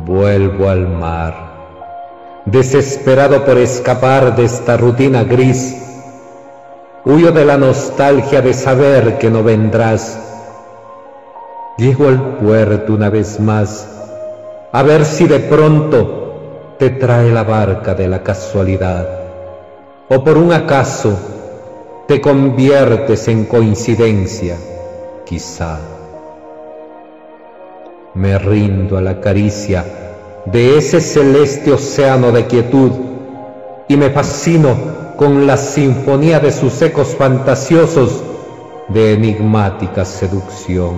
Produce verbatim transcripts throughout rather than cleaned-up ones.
Vuelvo al mar, desesperado por escapar de esta rutina gris. Huyo de la nostalgia de saber que no vendrás. Llego al puerto una vez más, a ver si de pronto te trae la barca de la casualidad, o por un acaso te conviertes en coincidencia, quizá. Me rindo a la caricia de ese celeste océano de quietud y me fascino con la sinfonía de sus ecos fantasiosos de enigmática seducción.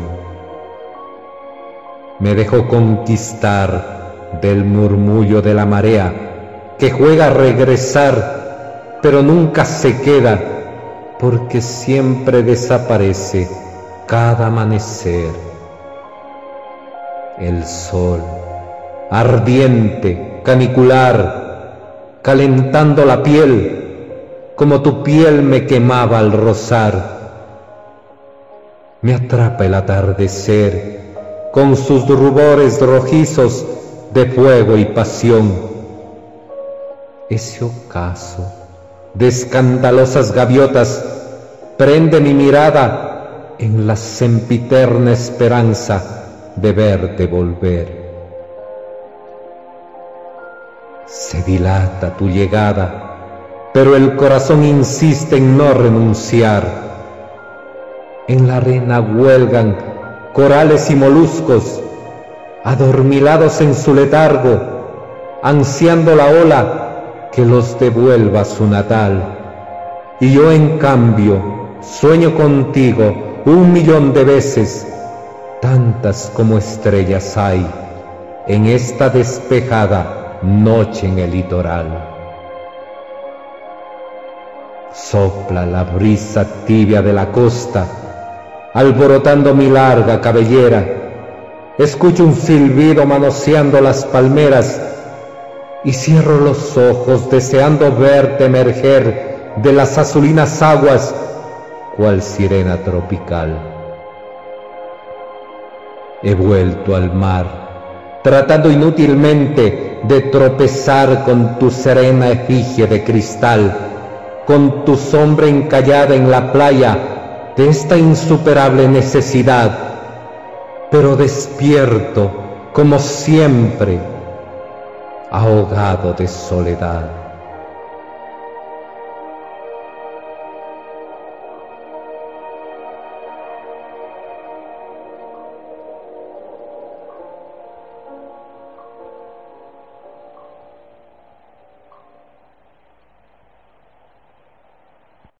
Me dejo conquistar del murmullo de la marea que juega a regresar, pero nunca se queda, porque siempre desaparece cada amanecer. El sol, ardiente, canicular, calentando la piel, como tu piel me quemaba al rozar. Me atrapa el atardecer, con sus rubores rojizos de fuego y pasión. Ese ocaso de escandalosas gaviotas prende mi mirada en la sempiterna esperanza de verte volver. Se dilata tu llegada, pero el corazón insiste en no renunciar. En la arena huelgan corales y moluscos, adormilados en su letargo, ansiando la ola que los devuelva a su natal. Y yo en cambio sueño contigo un millón de veces, tantas como estrellas hay en esta despejada noche en el litoral. Sopla la brisa tibia de la costa, alborotando mi larga cabellera. Escucho un silbido manoseando las palmeras y cierro los ojos deseando verte emerger de las azulinas aguas cual sirena tropical. He vuelto al mar, tratando inútilmente de tropezar con tu serena efigie de cristal, con tu sombra encallada en la playa de esta insuperable necesidad, pero despierto, como siempre, ahogado de soledad.